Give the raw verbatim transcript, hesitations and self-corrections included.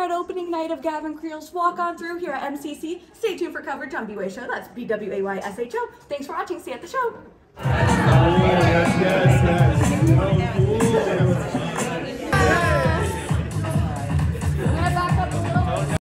here at opening night of Gavin Creel's Walk On Through here at M C C. Stay tuned for coverage on B W A Show. That's B W A Y S H O. Thanks for watching. See you at the show. Oh, yes, yes, yes.